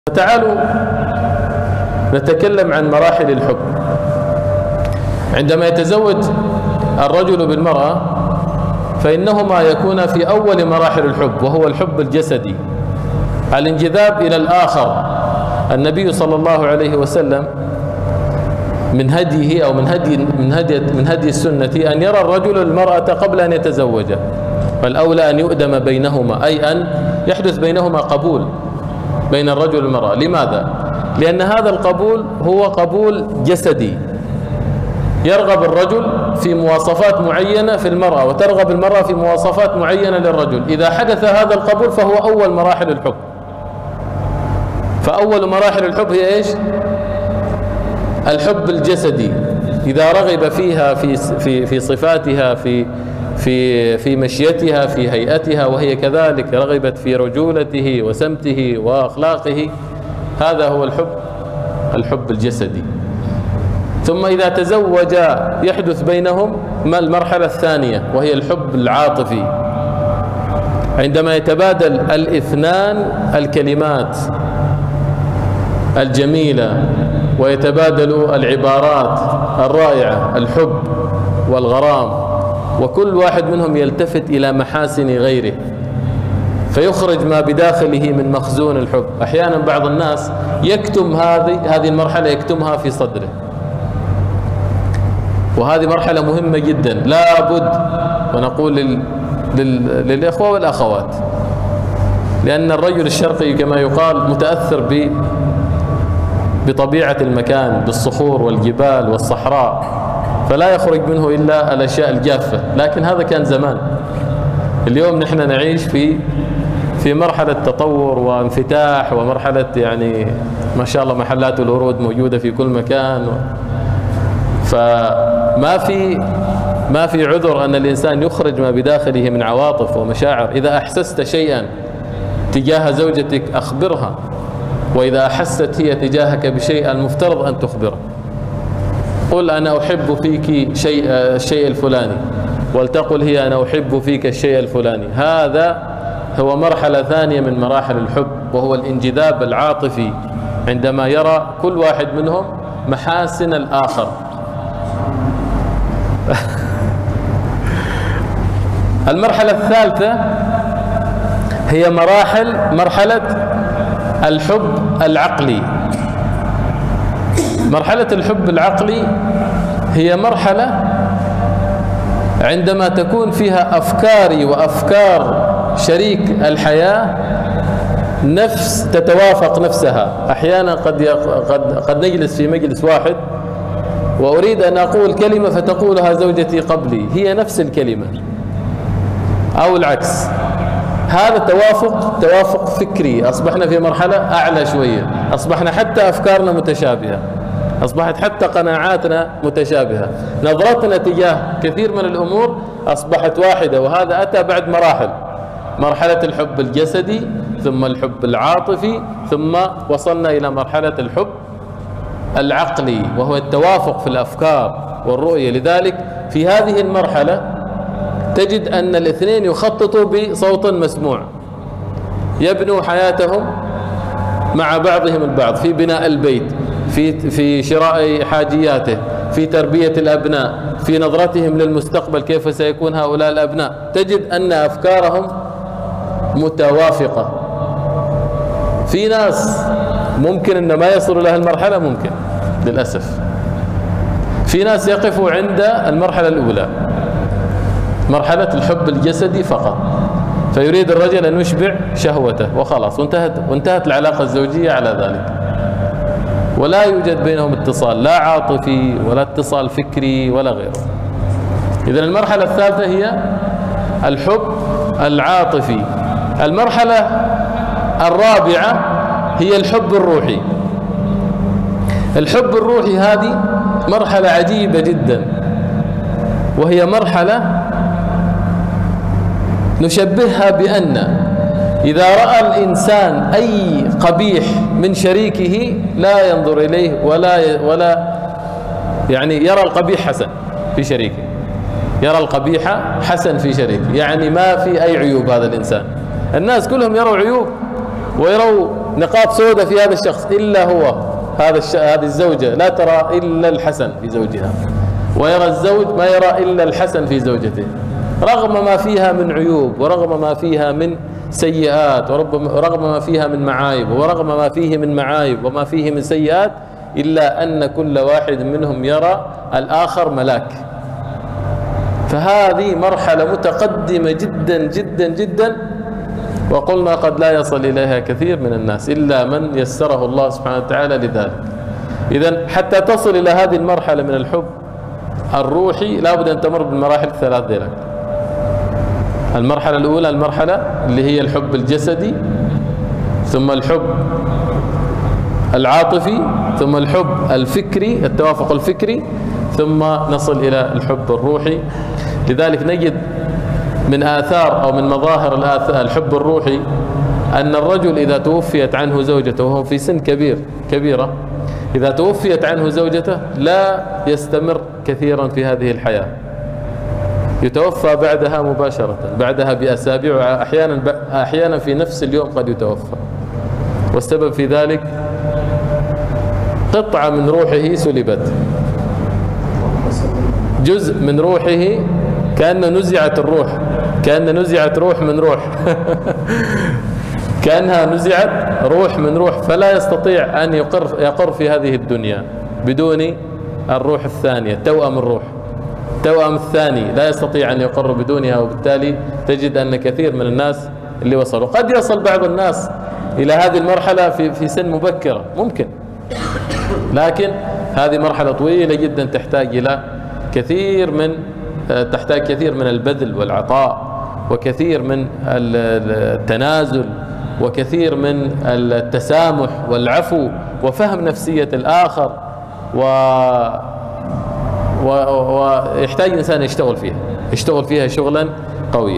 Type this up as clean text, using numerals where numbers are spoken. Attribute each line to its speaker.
Speaker 1: تعالوا نتكلم عن مراحل الحب. عندما يتزوج الرجل بالمرأة فإنهما يكون في أول مراحل الحب، وهو الحب الجسدي، الانجذاب إلى الآخر. النبي صلى الله عليه وسلم من هديه أو من هدي السنة أن يرى الرجل المرأة قبل أن يتزوج، فالأولى أن يؤدم بينهما، أي أن يحدث بينهما قبول بين الرجل والمرأة. لماذا؟ لأن هذا القبول هو قبول جسدي، يرغب الرجل في مواصفات معينة في المرأة، وترغب المرأة في مواصفات معينة للرجل. إذا حدث هذا القبول فهو أول مراحل الحب. فأول مراحل الحب هي إيش؟ الحب الجسدي. إذا رغب فيها في صفاتها، في مشيتها، في هيئتها، وهي كذلك رغبت في رجولته وسمته وأخلاقه، هذا هو الحب الجسدي. ثم إذا تزوجا يحدث بينهم المرحلة الثانية، وهي الحب العاطفي، عندما يتبادل الاثنان الكلمات الجميلة ويتبادل العبارات الرائعة، الحب والغرام، وكل واحد منهم يلتفت إلى محاسن غيره فيخرج ما بداخله من مخزون الحب. أحيانا بعض الناس يكتم هذه المرحلة، يكتمها في صدره، وهذه مرحلة مهمة جدا. لا بد، ونقول للإخوة والأخوات، لأن الرجل الشرقي كما يقال متأثر بطبيعة المكان، بالصخور والجبال والصحراء، فلا يخرج منه إلا الأشياء الجافة. لكن هذا كان زمان. اليوم نحن نعيش في مرحلة تطور وانفتاح، ومرحلة يعني ما شاء الله محلات الورود موجودة في كل مكان، فما في عذر أن الإنسان يخرج ما بداخله من عواطف ومشاعر. إذا أحسست شيئا تجاه زوجتك أخبرها، وإذا أحست هي تجاهك بشيء المفترض أن تخبره. قل أنا أحب فيك الشيء الفلاني، ولتقل هي أنا أحب فيك الشيء الفلاني. هذا هو مرحلة ثانية من مراحل الحب، وهو الانجذاب العاطفي، عندما يرى كل واحد منهم محاسن الآخر. المرحلة الثالثة هي مرحلة الحب العقلي. مرحلة الحب العقلي هي مرحلة عندما تكون فيها أفكاري وأفكار شريك الحياة تتوافق نفسها. أحيانا قد نجلس في مجلس واحد وأريد أن أقول كلمة فتقولها زوجتي قبلي، هي نفس الكلمة، أو العكس. هذا توافق فكري. أصبحنا في مرحلة أعلى شوية، أصبحنا حتى أفكارنا متشابهة، أصبحت حتى قناعاتنا متشابهة، نظرتنا تجاه كثير من الأمور أصبحت واحدة. وهذا أتى بعد مرحلة الحب الجسدي، ثم الحب العاطفي، ثم وصلنا إلى مرحلة الحب العقلي، وهو التوافق في الأفكار والرؤية. لذلك في هذه المرحلة تجد أن الاثنين يخططوا بصوت مسموع، يبنوا حياتهم مع بعضهم البعض في بناء البيت، في شراء حاجياته، في تربية الأبناء، في نظرتهم للمستقبل، كيف سيكون هؤلاء الأبناء. تجد أن أفكارهم متوافقة. في ناس ممكن أن ما يصلوا لها المرحلة، ممكن للأسف. في ناس يقفوا عند المرحلة الأولى، مرحلة الحب الجسدي فقط، فيريد الرجل أن يشبع شهوته وخلاص، وانتهت العلاقة الزوجية على ذلك، ولا يوجد بينهم اتصال، لا عاطفي ولا اتصال فكري ولا غيره. إذن المرحلة الثالثة هي الحب العاطفي. المرحلة الرابعة هي الحب الروحي. الحب الروحي هذه مرحلة عجيبة جدا، وهي مرحلة نشبهها بأن إذا رأى الإنسان أي قبيح من شريكه لا ينظر إليه ولا يعني يرى القبيح حسن في شريكه، يرى القبيح حسن في شريكه، يعني ما في أي عيوب. هذا الإنسان، الناس كلهم يروا عيوب ويروا نقاط سوداء في هذا الشخص إلا هو، هذه الزوجة لا ترى إلا الحسن في زوجها، ويرى الزوج ما يرى إلا الحسن في زوجته، رغم ما فيها من عيوب، ورغم ما فيها من سيئات، ورغم ما فيها من معايب، ورغم ما فيه من معايب وما فيه من سيئات، إلا أن كل واحد منهم يرى الآخر ملاك. فهذه مرحلة متقدمة جدا جدا جدا، وقلنا قد لا يصل إليها كثير من الناس إلا من يسره الله سبحانه وتعالى لذلك. إذن حتى تصل إلى هذه المرحلة من الحب الروحي لابد أن تمر بالمراحل الثلاث ذيلا. المرحلة الأولى المرحلة اللي هي الحب الجسدي، ثم الحب العاطفي، ثم الحب الفكري، التوافق الفكري، ثم نصل إلى الحب الروحي. لذلك نجد من آثار أو من مظاهر الحب الروحي أن الرجل إذا توفيت عنه زوجته وهو في سن كبيرة، إذا توفيت عنه زوجته لا يستمر كثيرا في هذه الحياة، يتوفى بعدها مباشرة، بعدها بأسابيع، أحيانا في نفس اليوم قد يتوفى. والسبب في ذلك قطعة من روحه سلبت، جزء من روحه، كأن نزعت الروح، كأن نزعت روح من روح كأنها نزعت روح من روح، فلا يستطيع أن يقر في هذه الدنيا بدون الروح الثانية، توأم الروح، توأم الثاني لا يستطيع أن يقر بدونها. وبالتالي تجد أن كثير من الناس اللي وصلوا، قد يصل بعض الناس إلى هذه المرحلة في سن مبكرة ممكن، لكن هذه مرحلة طويلة جدا تحتاج كثير من البذل والعطاء، وكثير من التنازل، وكثير من التسامح والعفو، وفهم نفسية الآخر، ويحتاج الإنسان يشتغل فيها شغلا قويا.